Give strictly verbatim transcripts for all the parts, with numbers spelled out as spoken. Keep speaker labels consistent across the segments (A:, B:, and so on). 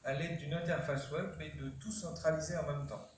A: à l'aide d'une interface web et de tout centraliser en même temps.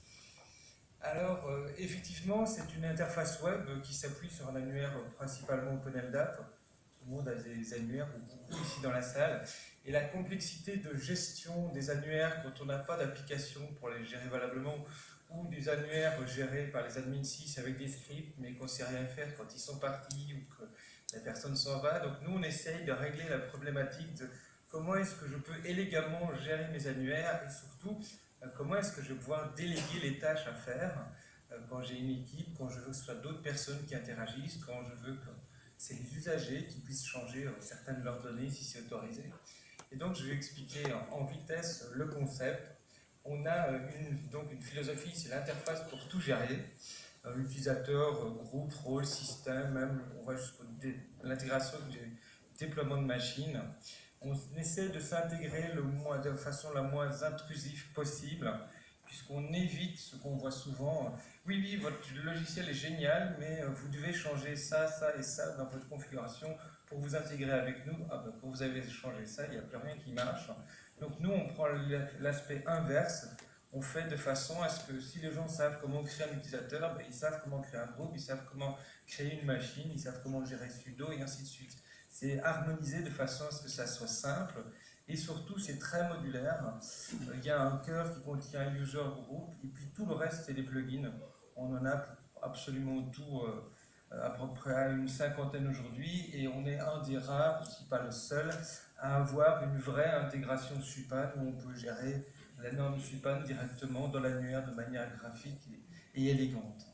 A: Alors, euh, effectivement, c'est une interface web qui s'appuie sur un annuaire principalement OpenLDAP. Tout le monde a des annuaires, ou beaucoup ici dans la salle. Et la complexité de gestion des annuaires quand on n'a pas d'application pour les gérer valablement, ou des annuaires gérés par les admin six avec des scripts, mais qu'on ne sait rien faire quand ils sont partis ou que la personne s'en va. Donc nous, on essaye de régler la problématique de comment est-ce que je peux élégamment gérer mes annuaires et surtout, comment est-ce que je vais pouvoir déléguer les tâches à faire quand j'ai une équipe, quand je veux que ce soit d'autres personnes qui interagissent, quand je veux que c'est les usagers qui puissent changer certaines de leurs données si c'est autorisé. Et donc je vais expliquer en vitesse le concept. On a une, donc une philosophie, c'est l'interface pour tout gérer. Utilisateur, groupe, rôle, système, même on va jusqu'à l'intégration du déploiement de machines. On essaie de s'intégrer de façon la moins intrusive possible, puisqu'on évite ce qu'on voit souvent. Oui, oui, votre logiciel est génial, mais vous devez changer ça, ça et ça dans votre configuration pour vous intégrer avec nous. Ah ben, quand vous avez changé ça, il n'y a plus rien qui marche. Donc nous, on prend l'aspect inverse. On fait de façon à ce que si les gens savent comment créer un utilisateur, ben, ils savent comment créer un groupe, ils savent comment créer une machine, ils savent comment gérer sudo et ainsi de suite. C'est harmonisé de façon à ce que ça soit simple et surtout c'est très modulaire. Il y a un cœur qui contient un user group et puis tout le reste c'est des plugins. On en a absolument tout, euh, à peu près une cinquantaine aujourd'hui et on est un des rares, si pas le seul, à avoir une vraie intégration Supan où on peut gérer la norme Supan directement dans l'annuaire de manière graphique et, et élégante.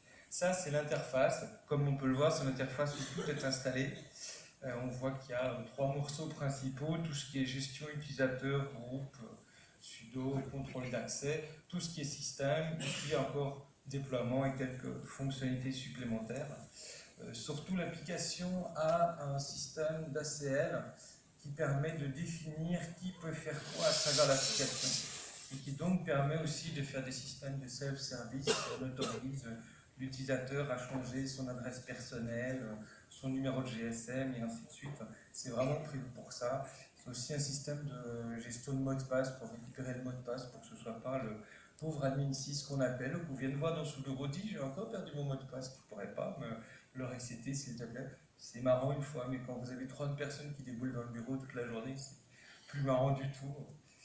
A: Ça c'est l'interface. Comme on peut le voir, c'est l'interface où tout est installé. Euh, on voit qu'il y a euh, trois morceaux principaux, tout ce qui est gestion utilisateur, groupe, euh, sudo, contrôle d'accès, tout ce qui est système, et puis encore déploiement et quelques fonctionnalités supplémentaires. Euh, surtout l'application a un système d'A C L qui permet de définir qui peut faire quoi à travers l'application et qui donc permet aussi de faire des systèmes de self-service. On autorise l'utilisateur à changer son adresse personnelle, son numéro de G S M et ainsi de suite. C'est vraiment prévu pour ça. C'est aussi un système de gestion de mot de passe pour récupérer le mot de passe pour que ce ne soit pas le pauvre admin six qu'on appelle, ou qu'on vienne voir dans Sudo dit j'ai encore perdu mon mot de passe, tu ne pourrais pas me le resetter s'il te plaît. C'est marrant une fois, mais quand vous avez trente personnes qui déboulent dans le bureau toute la journée, c'est plus marrant du tout.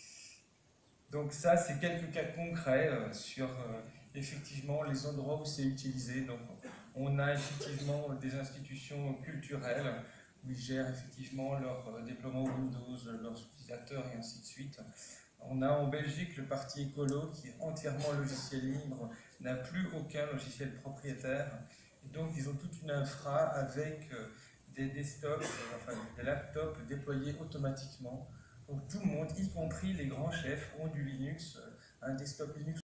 A: Donc ça, c'est quelques cas concrets euh, sur euh, effectivement les endroits où c'est utilisé. Donc on a effectivement des institutions culturelles où ils gèrent effectivement leur euh, déploiement Windows, leurs utilisateurs et ainsi de suite. On a en Belgique le parti écolo qui est entièrement logiciel libre, n'a plus aucun logiciel propriétaire. Et donc ils ont toute une infra avec euh, des desktops, euh, enfin des laptops déployés automatiquement. Donc tout le monde, y compris les grands chefs, ont du Linux, un desktop Linux